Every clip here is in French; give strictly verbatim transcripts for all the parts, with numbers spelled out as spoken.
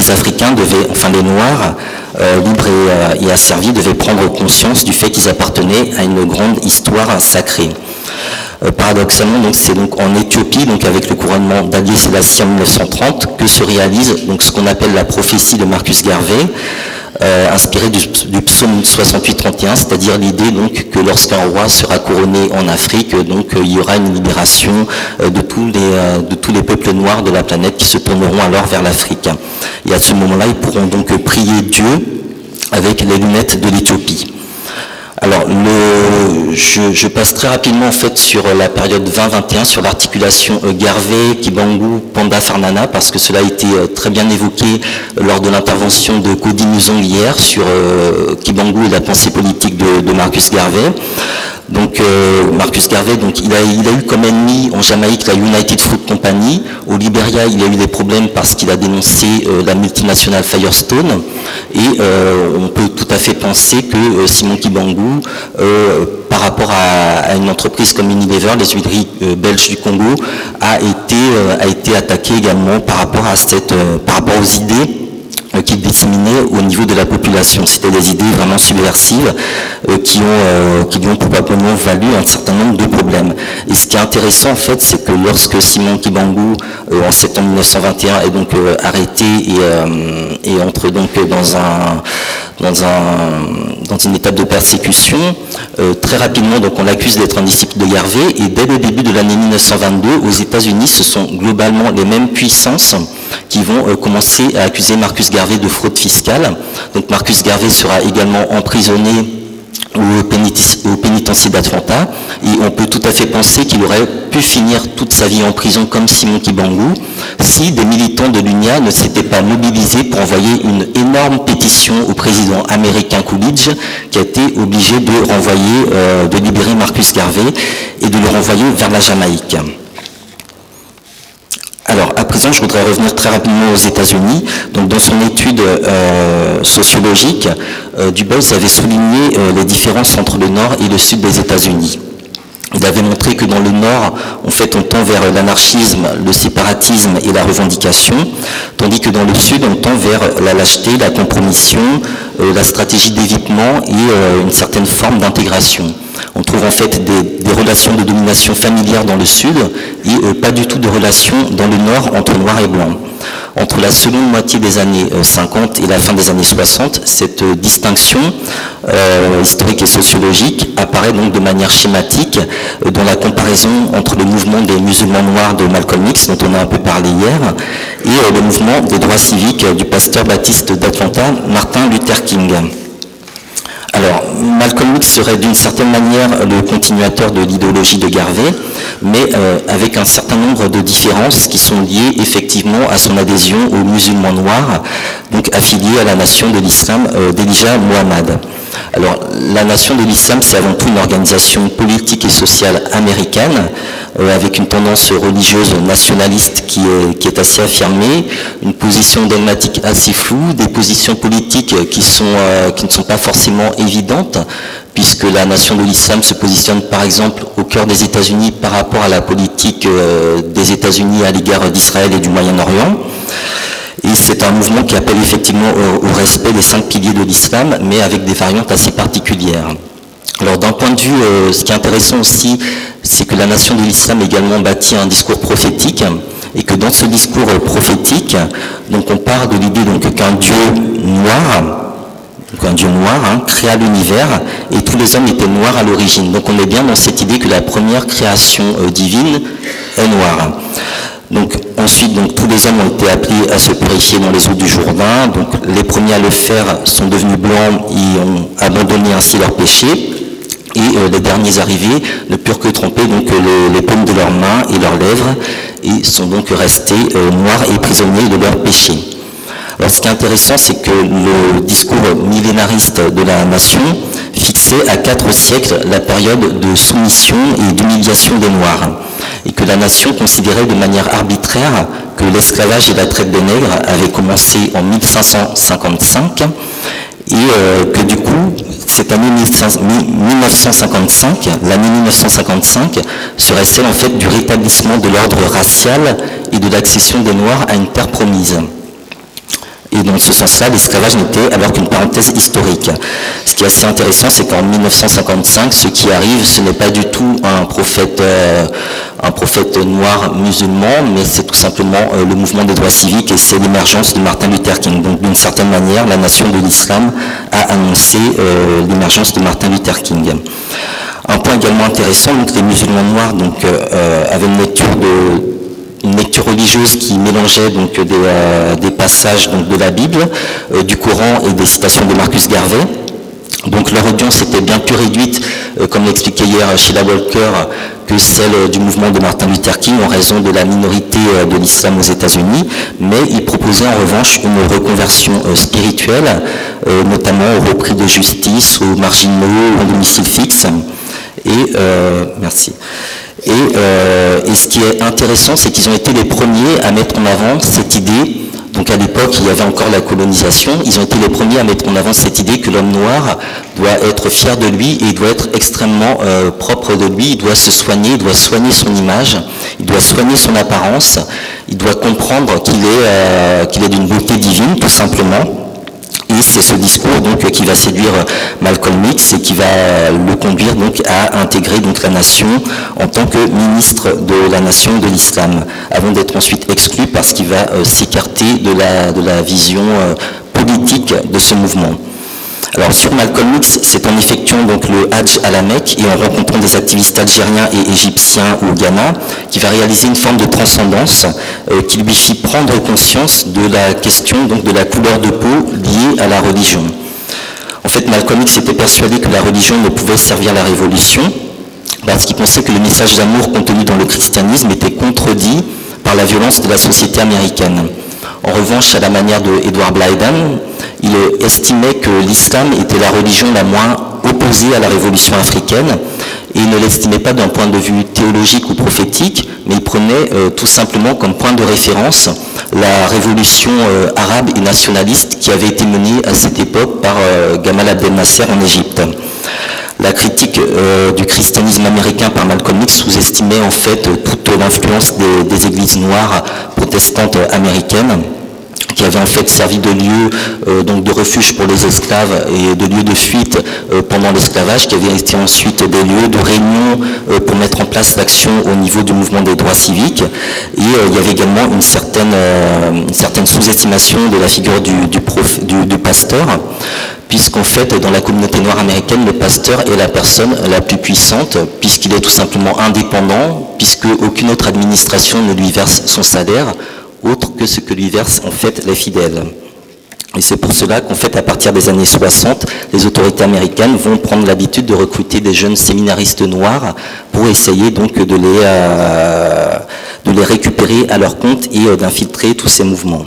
les Africains devaient, enfin les Noirs, euh, libres et, euh, et asservis, devaient prendre conscience du fait qu'ils appartenaient à une grande histoire sacrée. Euh, paradoxalement, donc c'est donc en Éthiopie, donc avec le couronnement d'Haïlé Sélassié en mille neuf cent trente, que se réalise donc ce qu'on appelle la prophétie de Marcus Garvey, euh, inspirée du, du psaume soixante-huit trente et un, c'est-à-dire l'idée donc que lorsqu'un roi sera couronné en Afrique, donc euh, il y aura une libération euh, de tous les euh, de tous les peuples noirs de la planète qui se tourneront alors vers l'Afrique. Et à ce moment-là, ils pourront donc prier Dieu avec les lunettes de l'Éthiopie. Alors, le, je, je passe très rapidement en fait sur la période vingt vingt et un, sur l'articulation euh, Garvey, Kibangu, Panda Farnana, parce que cela a été euh, très bien évoqué euh, lors de l'intervention de Cody Muson hier sur euh, Kibangu et la pensée politique de, de Marcus Garvey. Donc euh, Marcus Garvey, donc il a, il a eu comme ennemi en Jamaïque la United Fruit Company. Au Libéria, il a eu des problèmes parce qu'il a dénoncé euh, la multinationale Firestone. Et euh, on peut tout à fait penser que euh, Simon Kibangu, euh, par rapport à, à une entreprise comme Unilever, les huileries euh, belges du Congo, a été, euh, a été attaqué également par rapport à cette, euh, par rapport aux idées qui disséminaient au niveau de la population. C'était des idées vraiment subversives euh, qui, ont, euh, qui lui ont probablement valu un certain nombre de problèmes. Et ce qui est intéressant en fait, c'est que lorsque Simon Kibangu, euh, en septembre mille neuf cent vingt et un, est donc euh, arrêté et, euh, et entre donc dans un dans un dans une étape de persécution, euh, très rapidement donc on l'accuse d'être un disciple de Garvey, et dès le début de l'année mille neuf cent vingt-deux, aux États-Unis, ce sont globalement les mêmes puissances qui vont euh, commencer à accuser Marcus Garvey de fraude fiscale. Donc Marcus Garvey sera également emprisonné au, pénit au pénitencier d'Atlanta, et on peut tout à fait penser qu'il aurait pu finir toute sa vie en prison comme Simon Kibangu si des militants de l'U N I A ne s'étaient pas mobilisés pour envoyer une énorme pétition au président américain Coolidge, qui a été obligé de renvoyer, euh, de libérer Marcus Garvey et de le renvoyer vers la Jamaïque. Alors, à présent, je voudrais revenir très rapidement aux États-Unis. Donc, dans son étude euh, sociologique, euh, Du Bois avait souligné euh, les différences entre le nord et le sud des États-Unis. Il avait montré que dans le nord, en fait, on tend vers l'anarchisme, le séparatisme et la revendication, tandis que dans le sud, on tend vers la lâcheté, la compromission, euh, la stratégie d'évitement et euh, une certaine forme d'intégration. On trouve en fait des, des relations de domination familière dans le sud et euh, pas du tout de relations dans le nord entre noir et blanc. Entre la seconde moitié des années euh, cinquante et la fin des années soixante, cette euh, distinction euh, historique et sociologique apparaît donc de manière schématique euh, dans la comparaison entre le mouvement des musulmans noirs de Malcolm X, dont on a un peu parlé hier, et euh, le mouvement des droits civiques euh, du pasteur baptiste d'Atlanta, Martin Luther King. Alors, Malcolm X serait d'une certaine manière le continuateur de l'idéologie de Garvey, mais euh, avec un certain nombre de différences qui sont liées effectivement à son adhésion aux musulmans noirs, donc affiliés à la nation de l'islam euh, d'Elijah Muhammad. Alors, la nation de l'islam, c'est avant tout une organisation politique et sociale américaine, euh, avec une tendance religieuse nationaliste qui est, qui est assez affirmée, une position dogmatique assez floue, des positions politiques qui, sont, euh, qui ne sont pas forcément évidentes, puisque la nation de l'islam se positionne par exemple au cœur des États-Unis par rapport à la politique euh, des États-Unis à l'égard d'Israël et du Moyen-Orient. Et c'est un mouvement qui appelle effectivement au, au respect des cinq piliers de l'islam, mais avec des variantes assez particulières. Alors d'un point de vue, euh, ce qui est intéressant aussi, c'est que la nation de l'islam également bâtit un discours prophétique, et que dans ce discours euh, prophétique, donc on part de l'idée donc qu'un Dieu noir, donc un Dieu noir, hein, créa l'univers, et tous les hommes étaient noirs à l'origine. Donc on est bien dans cette idée que la première création euh, divine est noire. Donc ensuite, donc, tous les hommes ont été appelés à se purifier dans les eaux du Jourdain. Donc les premiers à le faire sont devenus blancs et ont abandonné ainsi leurs péchés. Et euh, les derniers arrivés ne purent que tremper donc les, les paumes de leurs mains et leurs lèvres, et sont donc restés euh, noirs et prisonniers de leurs péchés. Alors ce qui est intéressant, c'est que le discours millénariste de la nation fixait à quatre siècles la période de soumission et d'humiliation des Noirs, et que la nation considérait de manière arbitraire que l'esclavage et la traite des nègres avaient commencé en mille cinq cent cinquante-cinq, et euh, que du coup, cette année mille neuf cent cinquante-cinq, l'année mille neuf cent cinquante-cinq, serait celle en fait du rétablissement de l'ordre racial et de l'accession des Noirs à une terre promise. Et dans ce sens-là, l'esclavage n'était alors qu'une parenthèse historique. Ce qui est assez intéressant, c'est qu'en mille neuf cent cinquante-cinq, ce qui arrive, ce n'est pas du tout un prophète, euh, un prophète noir musulman, mais c'est tout simplement euh, le mouvement des droits civiques et c'est l'émergence de Martin Luther King. Donc d'une certaine manière, la nation de l'islam a annoncé euh, l'émergence de Martin Luther King. Un point également intéressant, donc les musulmans noirs donc, euh, avaient une lecture de une lecture religieuse qui mélangeait donc des, euh, des passages donc, de la Bible, euh, du Coran et des citations de Marcus Garvey. Donc leur audience était bien plus réduite, euh, comme l'expliquait hier Sheila Walker, que celle du mouvement de Martin Luther King en raison de la minorité euh, de l'islam aux États-Unis, mais il proposait en revanche une reconversion euh, spirituelle, euh, notamment au repris de justice, aux marginaux, au domicile fixe. Et euh, merci. Et, euh, et ce qui est intéressant, c'est qu'ils ont été les premiers à mettre en avant cette idée. Donc à l'époque, il y avait encore la colonisation. Ils ont été les premiers à mettre en avant cette idée que l'homme noir doit être fier de lui et il doit être extrêmement euh, propre de lui. Il doit se soigner, il doit soigner son image, il doit soigner son apparence. Il doit comprendre qu'il est, euh, qu'il est d'une beauté divine, tout simplement. Et c'est ce discours donc qui va séduire Malcolm X et qui va le conduire donc à intégrer donc la nation en tant que ministre de la nation de l'islam, avant d'être ensuite exclu parce qu'il va euh, s'écarter de la, de la vision euh, politique de ce mouvement. Alors sur Malcolm X, c'est en effectuant donc le Hajj à la Mecque et en rencontrant des activistes algériens et égyptiens au Ghana, qui va réaliser une forme de transcendance euh, qui lui fit prendre conscience de la question donc de la couleur de peau liée à la religion. En fait, Malcolm X était persuadé que la religion ne pouvait servir la révolution, parce qu'il pensait que le message d'amour contenu dans le christianisme était contredit par la violence de la société américaine. En revanche, à la manière de Edward Blyden, il estimait que l'islam était la religion la moins opposée à la révolution africaine et il ne l'estimait pas d'un point de vue théologique ou prophétique, mais il prenait euh, tout simplement comme point de référence la révolution euh, arabe et nationaliste qui avait été menée à cette époque par euh, Gamal Abdel Nasser en Égypte. La critique euh, du christianisme américain par Malcolm X sous-estimait en fait toute l'influence des, des églises noires protestantes américaines, qui avait en fait servi de lieu euh, donc de refuge pour les esclaves et de lieu de fuite euh, pendant l'esclavage, qui avait été ensuite des lieux de réunion euh, pour mettre en place l'action au niveau du mouvement des droits civiques. Et euh, il y avait également une certaine, euh, une certaine sous-estimation de la figure du, du, prof, du, du pasteur, puisqu'en fait, dans la communauté noire américaine, le pasteur est la personne la plus puissante, puisqu'il est tout simplement indépendant, puisque aucune autre administration ne lui verse son salaire, autre que ce que lui versent en fait les fidèles. Et c'est pour cela qu'en fait, à partir des années soixante, les autorités américaines vont prendre l'habitude de recruter des jeunes séminaristes noirs pour essayer donc de les, euh, de les récupérer à leur compte et euh, d'infiltrer tous ces mouvements.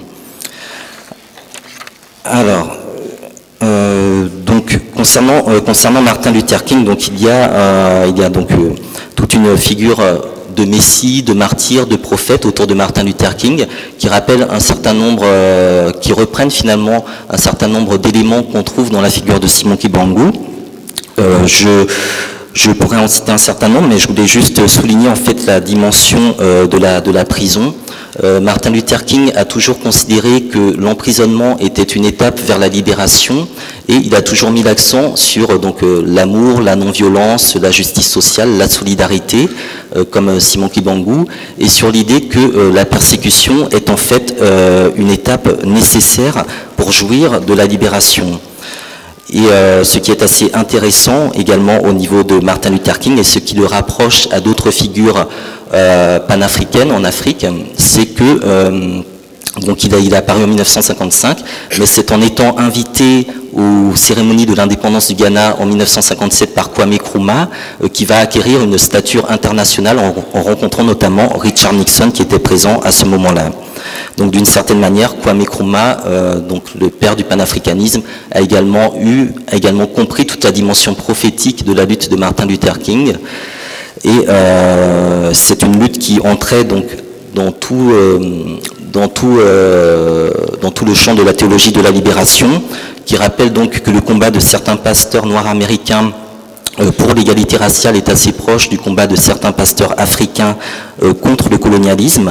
Alors, euh, donc concernant, euh, concernant Martin Luther King, donc il y a, euh, il y a donc euh, toute une figure euh, de messie, de martyr, de prophète autour de Martin Luther King, qui rappellent un certain nombre, euh, qui reprennent finalement un certain nombre d'éléments qu'on trouve dans la figure de Simon Kibangu. Euh, je, je pourrais en citer un certain nombre, mais je voulais juste souligner en fait la dimension euh, de, la, de la prison. Euh, Martin Luther King a toujours considéré que l'emprisonnement était une étape vers la libération et il a toujours mis l'accent sur donc euh, l'amour, la non-violence, la justice sociale, la solidarité, euh, comme Simon Kibangu, et sur l'idée que euh, la persécution est en fait euh, une étape nécessaire pour jouir de la libération. Et euh, ce qui est assez intéressant également au niveau de Martin Luther King et ce qui le rapproche à d'autres figures euh, panafricaines en Afrique, c'est que euh, donc il a, il a apparu en mille neuf cent cinquante-cinq, mais c'est en étant invité aux cérémonies de l'indépendance du Ghana en mille neuf cent cinquante-sept par Kwame Nkrumah euh, qui va acquérir une stature internationale en, en rencontrant notamment Richard Nixon qui était présent à ce moment-là. Donc d'une certaine manière, Kwame Nkrumah, euh, donc le père du panafricanisme, a également eu, a également compris toute la dimension prophétique de la lutte de Martin Luther King. Et euh, c'est une lutte qui entrait donc dans tout, euh, dans tout, euh, dans tout le champ de la théologie de la libération, qui rappelle donc que le combat de certains pasteurs noirs américains pour l'égalité raciale est assez proche du combat de certains pasteurs africains contre le colonialisme,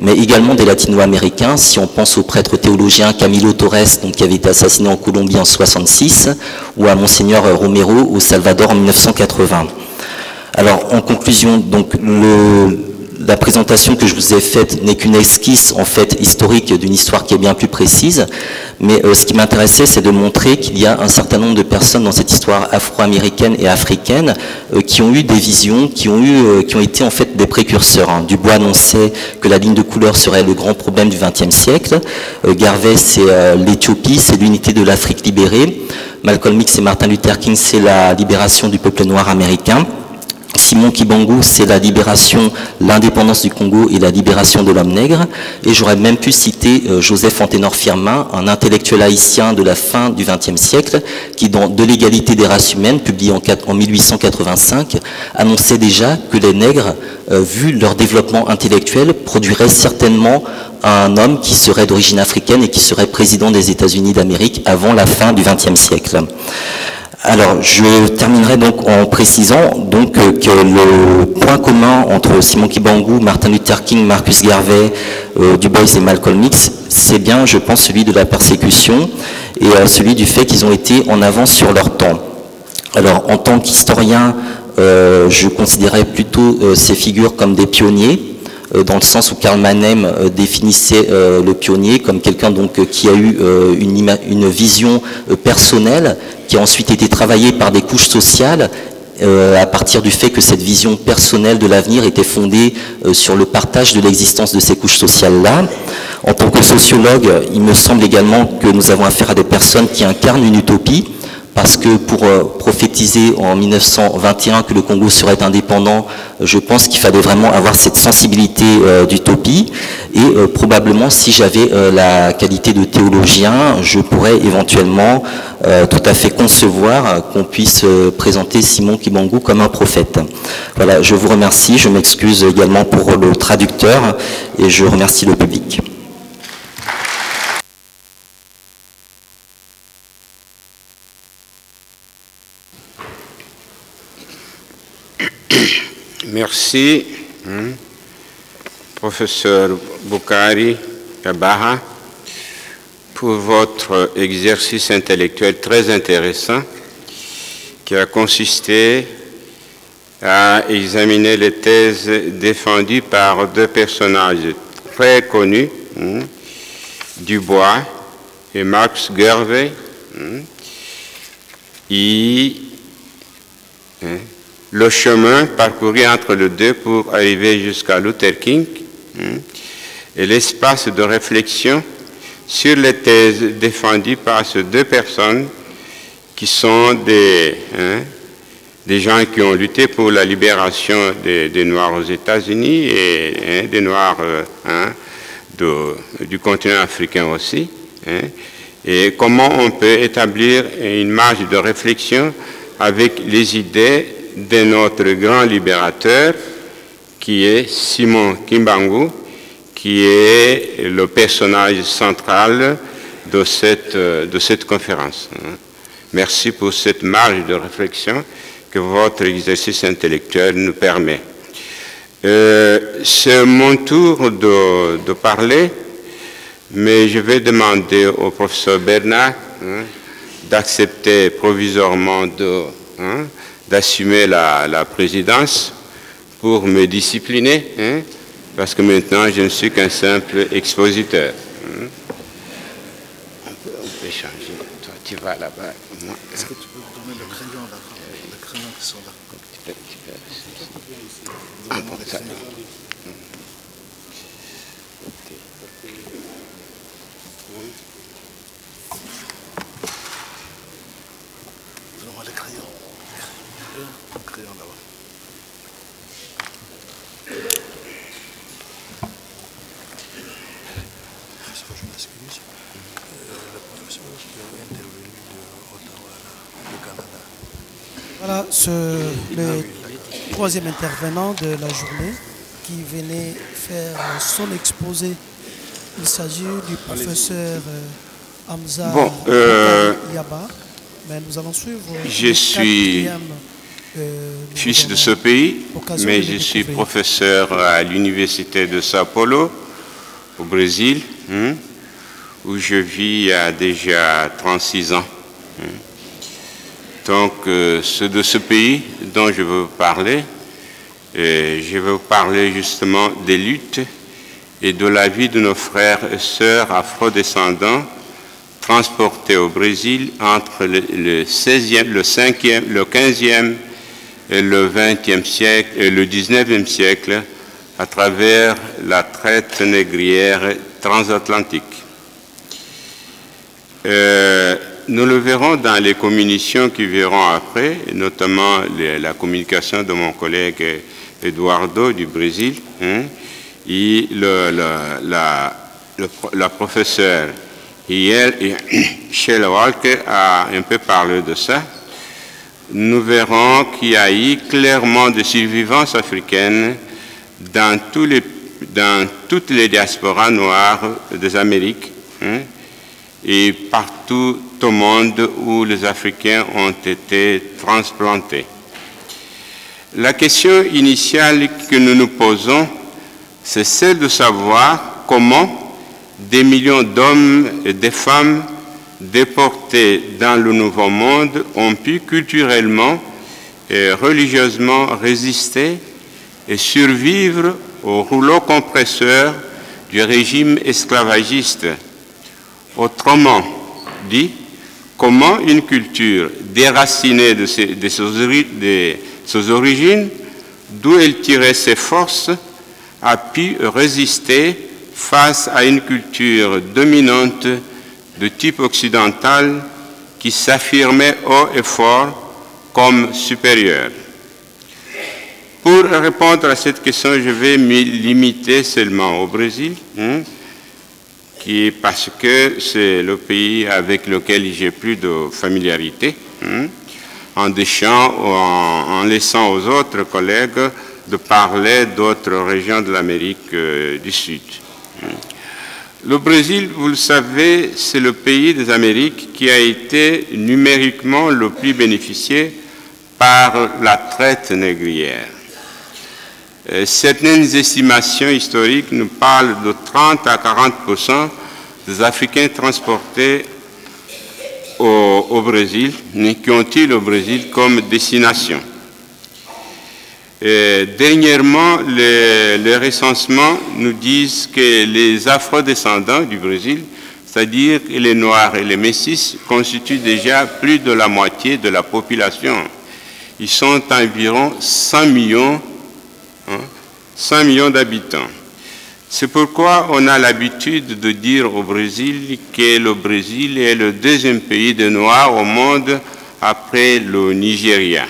mais également des latino-américains, si on pense au prêtre théologien Camilo Torres, donc, qui avait été assassiné en Colombie en soixante-six, ou à Monseigneur Romero au Salvador en mille neuf cent quatre-vingts. Alors, en conclusion, donc, le, la présentation que je vous ai faite n'est qu'une esquisse, en fait, historique d'une histoire qui est bien plus précise, mais euh, ce qui m'intéressait, c'est de montrer qu'il y a un certain nombre de personnes dans cette histoire afro-américaine et africaine euh, qui ont eu des visions, qui ont, eu, euh, qui ont été en fait des précurseurs. Hein. Dubois annonçait que la ligne de couleur serait le grand problème du vingtième siècle, euh, Garvey, c'est euh, l'Éthiopie, c'est l'unité de l'Afrique libérée, Malcolm X et Martin Luther King, c'est la libération du peuple noir américain. Simon Kibangu, c'est la libération, l'indépendance du Congo et la libération de l'homme nègre. Et j'aurais même pu citer euh, Joseph Anténor Firmin, un intellectuel haïtien de la fin du vingtième siècle, qui, dans De l'égalité des races humaines, publié en, en mille huit cent quatre-vingt-cinq, annonçait déjà que les nègres, euh, vu leur développement intellectuel, produiraient certainement un homme qui serait d'origine africaine et qui serait président des États-Unis d'Amérique avant la fin du vingtième siècle. Alors, je terminerai donc en précisant donc que le point commun entre Simon Kibangu, Martin Luther King, Marcus Garvey, euh, Du Bois et Malcolm X, c'est bien, je pense, celui de la persécution et euh, celui du fait qu'ils ont été en avance sur leur temps. Alors, en tant qu'historien, euh, je considérais plutôt euh, ces figures comme des pionniers, dans le sens où Karl Mannheim euh, définissait euh, le pionnier comme quelqu'un donc euh, qui a eu euh, une, une vision euh, personnelle, qui a ensuite été travaillée par des couches sociales, euh, à partir du fait que cette vision personnelle de l'avenir était fondée euh, sur le partage de l'existence de ces couches sociales-là. En tant que sociologue, il me semble également que nous avons affaire à des personnes qui incarnent une utopie, parce que pour euh, prophétiser en mille neuf cent vingt et un que le Congo serait indépendant, euh, je pense qu'il fallait vraiment avoir cette sensibilité euh, d'utopie, et euh, probablement si j'avais euh, la qualité de théologien, je pourrais éventuellement euh, tout à fait concevoir euh, qu'on puisse euh, présenter Simon Kibangu comme un prophète. Voilà, je vous remercie, je m'excuse également pour le traducteur, et je remercie le public. Merci, hein, professeur Boukari Kabaha, pour votre exercice intellectuel très intéressant qui a consisté à examiner les thèses défendues par deux personnages très connus, hein, Dubois et Max Garvey, hein, et hein, le chemin parcouru entre les deux pour arriver jusqu'à Luther King, hein, et l'espace de réflexion sur les thèses défendues par ces deux personnes qui sont des, hein, des gens qui ont lutté pour la libération des, des Noirs aux États-Unis et hein, des Noirs euh, hein, de, du continent africain aussi, hein, et comment on peut établir une marge de réflexion avec les idées de notre grand libérateur, qui est Simon Kibangu, qui est le personnage central de cette, de cette conférence. Merci pour cette marge de réflexion que votre exercice intellectuel nous permet. Euh, c'est mon tour de, de parler, mais je vais demander au professeur Bernard hein, d'accepter provisoirement de... Hein, d'assumer la, la présidence pour me discipliner, hein, parce que maintenant je ne suis qu'un simple expositeur. Hein. On, peut, on peut changer. Toi, tu vas là-bas. Est-ce que tu peux donner le crayon là, le crayon qui sont là? Tu peux, tu peux. Ah, bon, ça. Donne-moi le crayon. Le crayon là-bas. Je m'excuse. Le professeur qui est intervenu de Ottawa, du Canada. Voilà ce, le troisième intervenant de la journée qui venait faire son exposé. Il s'agit du professeur Hamza bon, euh, Yaba. Mais nous allons suivre. Je suis euh, fils de ce pays, mais je suis professeur à l'université de Sao Paulo, au Brésil, hein, où je vis il y a déjà trente-six ans. Hein. Donc, euh, c'est de ce pays dont je veux vous parler. Et je vais vous parler justement des luttes et de la vie de nos frères et sœurs afrodescendants transportés au Brésil entre le, le seizième, le cinquième, le quinzième et le vingtième siècle et le dix-neuvième siècle à travers la traite négrière transatlantique. Euh, nous le verrons dans les communications qui verront après, notamment les, la communication de mon collègue Eduardo du Brésil, hein, et le, le, la, le, la professeure Sheila Walker a un peu parlé de ça. Nous verrons qu'il y a eu clairement des survivances africaines dans, tous les, dans toutes les diasporas noires des Amériques, hein, et partout au monde où les Africains ont été transplantés. La question initiale que nous nous posons, c'est celle de savoir comment des millions d'hommes et de femmes déportés dans le Nouveau Monde ont pu culturellement et religieusement résister et survivre au rouleau compresseur du régime esclavagiste. Autrement dit, comment une culture déracinée de ses, de ses, de ses origines, d'où elle tirait ses forces, a pu résister face à une culture dominante de type occidental qui s'affirmait haut et fort comme supérieure. Pour répondre à cette question, je vais me limiter seulement au Brésil, hein, qui est parce que c'est le pays avec lequel j'ai plus de familiarité, hein, en déchant ou en, en laissant aux autres collègues de parler d'autres régions de l'Amérique euh, du Sud. Le Brésil, vous le savez, c'est le pays des Amériques qui a été numériquement le plus bénéficié par la traite négrière. Certaines estimations historiques nous parlent de trente à quarante pour cent des Africains transportés au, au Brésil, qui ont eu le Brésil comme destination. Et dernièrement, les, les recensements nous disent que les afrodescendants du Brésil, c'est-à-dire les Noirs et les Métis, constituent déjà plus de la moitié de la population. Ils sont environ cent millions, hein, cent millions d'habitants. C'est pourquoi on a l'habitude de dire au Brésil que le Brésil est le deuxième pays de Noirs au monde après le Nigeria.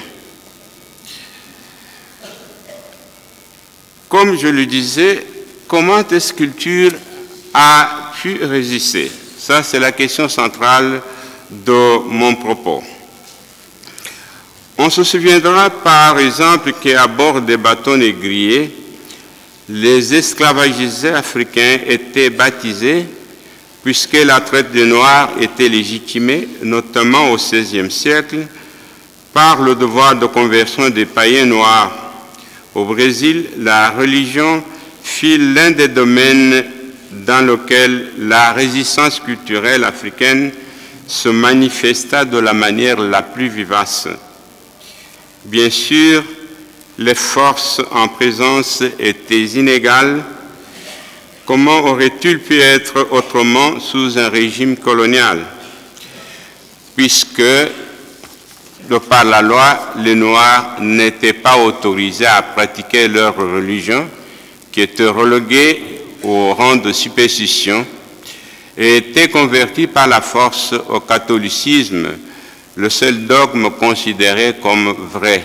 Comme je le disais, comment cette culture a pu résister? Ça, c'est la question centrale de mon propos. On se souviendra par exemple qu'à bord des bateaux négriers, les esclavagisés africains étaient baptisés puisque la traite des Noirs était légitimée, notamment au seizième siècle, par le devoir de conversion des païens noirs. Au Brésil, la religion fut l'un des domaines dans lequel la résistance culturelle africaine se manifesta de la manière la plus vivace. Bien sûr, les forces en présence étaient inégales. Comment aurait-il pu être autrement sous un régime colonial, puisque de par la loi, les Noirs n'étaient pas autorisés à pratiquer leur religion, qui était reléguée au rang de superstition, et étaient convertis par la force au catholicisme, le seul dogme considéré comme vrai.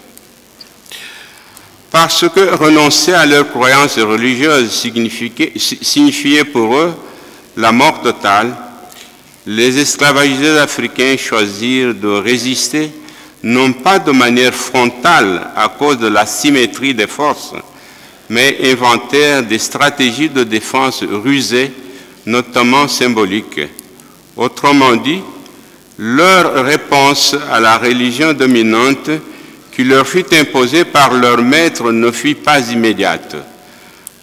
Parce que renoncer à leurs croyances religieuses signifiait pour eux la mort totale, les esclavagisés africains choisirent de résister, non pas de manière frontale à cause de la symétrie des forces, mais inventèrent des stratégies de défense rusées, notamment symboliques. Autrement dit, leur réponse à la religion dominante qui leur fut imposée par leur maître ne fut pas immédiate.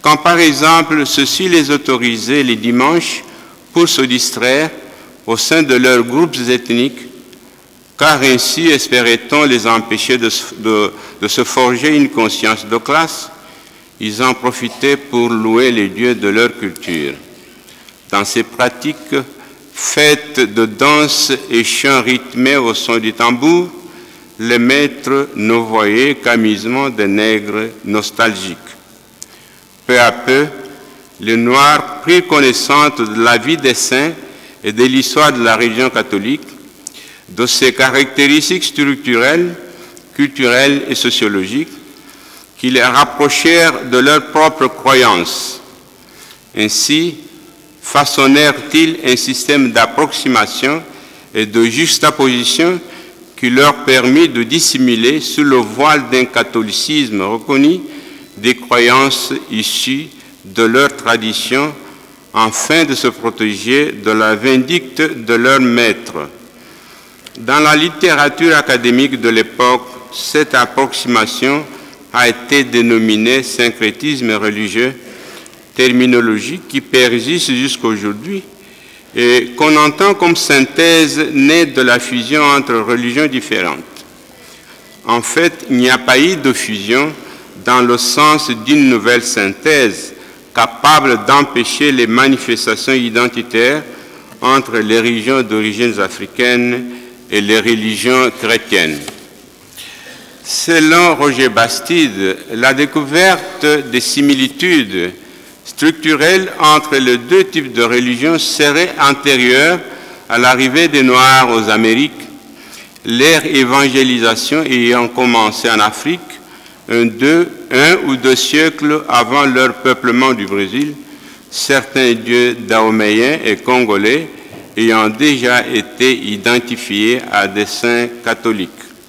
quand par exemple ceux-ci les autorisaient les dimanches pour se distraire au sein de leurs groupes ethniques, car ainsi espérait-on les empêcher de, de, de se forger une conscience de classe. Ils en profitaient pour louer les dieux de leur culture. Dans ces pratiques faites de danses et chants rythmés au son du tambour, les maîtres ne voyaient qu'amusement des nègres nostalgiques. Peu à peu, les Noirs prirent connaissance de la vie des saints et de l'histoire de la religion catholique, de ses caractéristiques structurelles, culturelles et sociologiques, qui les rapprochèrent de leurs propres croyances. Ainsi, façonnèrent-ils un système d'approximation et de juxtaposition qui leur permit de dissimuler sous le voile d'un catholicisme reconnu des croyances issues de leur tradition, afin de se protéger de la vindicte de leurs maîtres. Dans la littérature académique de l'époque, cette approximation a été dénominée syncrétisme religieux, terminologie qui persiste jusqu'à aujourd'hui et qu'on entend comme synthèse née de la fusion entre religions différentes. En fait, il n'y a pas eu de fusion dans le sens d'une nouvelle synthèse capable d'empêcher les manifestations identitaires entre les religions d'origine africaine et les religions chrétiennes. Selon Roger Bastide, la découverte des similitudes structurelles entre les deux types de religions serait antérieure à l'arrivée des Noirs aux Amériques, leur évangélisation ayant commencé en Afrique un, deux, un ou deux siècles avant leur peuplement du Brésil, certains dieux dahoméens et congolais ayant déjà été identifiés à des saints catholiques.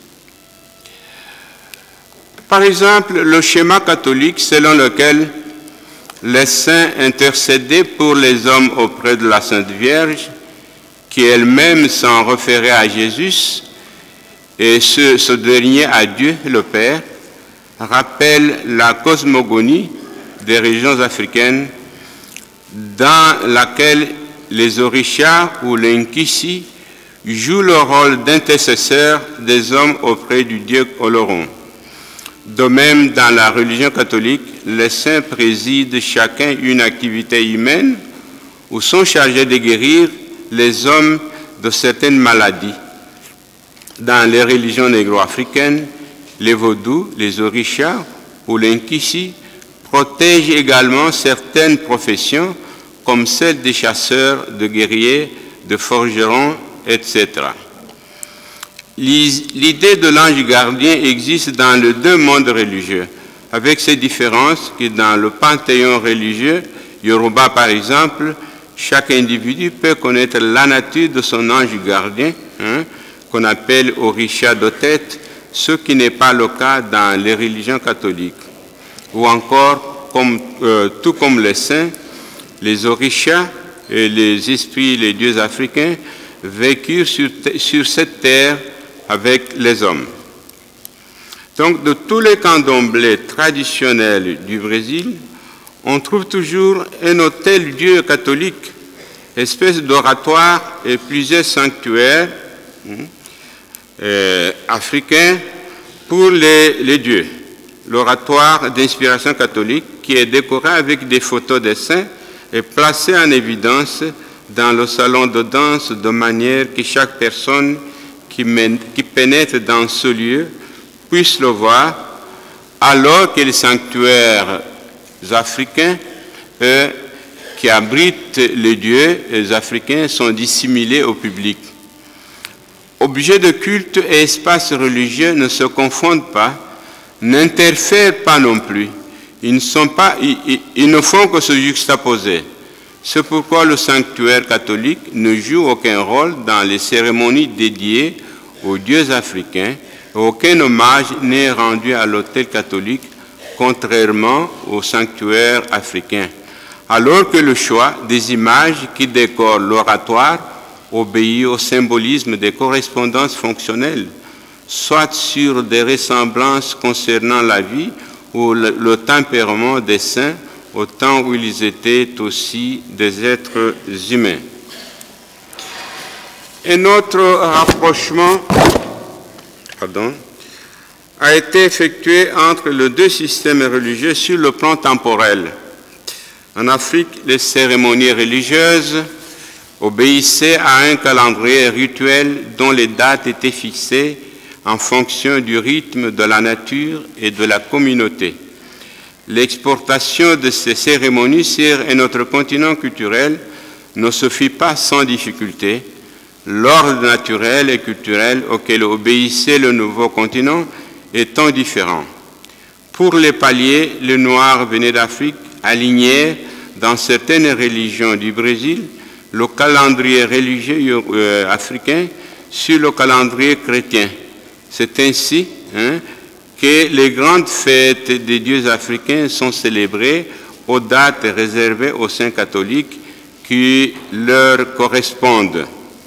Par exemple, le schéma catholique selon lequel les saints intercédaient pour les hommes auprès de la Sainte Vierge, qui elle-même s'en référait à Jésus, et ce, ce dernier à Dieu le Père, rappelle la cosmogonie des régions africaines dans laquelle les Orishas ou les Nkisi jouent le rôle d'intercesseurs des hommes auprès du Dieu Oloron. De même, dans la religion catholique, les saints président chacun une activité humaine ou sont chargés de guérir les hommes de certaines maladies. Dans les religions négro-africaines, les vaudous, les orishas ou les Nkisi protègent également certaines professions comme celle des chasseurs, de guerriers, de forgerons, et cetera. L'idée de l'ange gardien existe dans les deux mondes religieux, avec ces différences que dans le panthéon religieux, Yoruba par exemple, chaque individu peut connaître la nature de son ange gardien, hein, qu'on appelle Orisha de tête, ce qui n'est pas le cas dans les religions catholiques. Ou encore, comme, euh, tout comme les saints, les Orishas et les esprits, les dieux africains, vécurent sur, sur cette terre avec les hommes. Donc, de tous les candomblés traditionnels du Brésil, on trouve toujours un hôtel-dieu catholique, espèce d'oratoire et plusieurs sanctuaires hein, euh, africains pour les, les dieux. L'oratoire d'inspiration catholique qui est décoré avec des photos des saints est placé en évidence dans le salon de danse de manière que chaque personne qui, mène, qui pénètre dans ce lieu puisse le voir, alors que les sanctuaires africains euh, qui abritent les dieux les africains sont dissimulés au public. Objets de culte et espaces religieux ne se confondent pas, n'interfèrent pas non plus. Ils ne, sont pas, ils, ils, ils ne font que se juxtaposer. C'est pourquoi le sanctuaire catholique ne joue aucun rôle dans les cérémonies dédiées aux dieux africains. Aucun hommage n'est rendu à l'autel catholique, contrairement au sanctuaire africain. Alors que le choix des images qui décorent l'oratoire obéit au symbolisme des correspondances fonctionnelles, soit sur des ressemblances concernant la vie ou le, le tempérament des saints, au temps où ils étaient aussi des êtres humains. Un autre rapprochement pardon, a été effectué entre les deux systèmes religieux sur le plan temporel. En Afrique, les cérémonies religieuses obéissaient à un calendrier rituel dont les dates étaient fixées en fonction du rythme de la nature et de la communauté. L'exportation de ces cérémonies sur un autre continent culturel ne se fit pas sans difficulté. L'ordre naturel et culturel auquel obéissait le nouveau continent étant différent. Pour les paliers, les Noirs venus d'Afrique alignèrent dans certaines religions du Brésil le calendrier religieux euh, africain sur le calendrier chrétien. C'est ainsi hein, que les grandes fêtes des dieux africains sont célébrées aux dates réservées aux saints catholiques qui leur correspondent.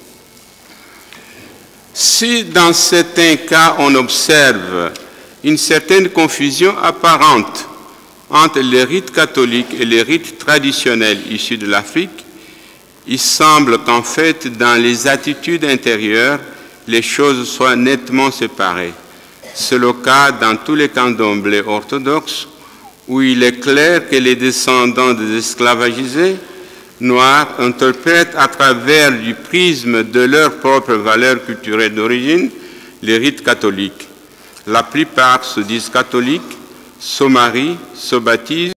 Si dans certains cas on observe une certaine confusion apparente entre les rites catholiques et les rites traditionnels issus de l'Afrique, il semble qu'en fait, dans les attitudes intérieures, les choses soient nettement séparées. C'est le cas dans tous les candomblés orthodoxes, où il est clair que les descendants des esclavagisés noirs interprètent à travers du prisme de leurs propres valeurs culturelles d'origine les rites catholiques. La plupart se disent catholiques, se marient, se baptisent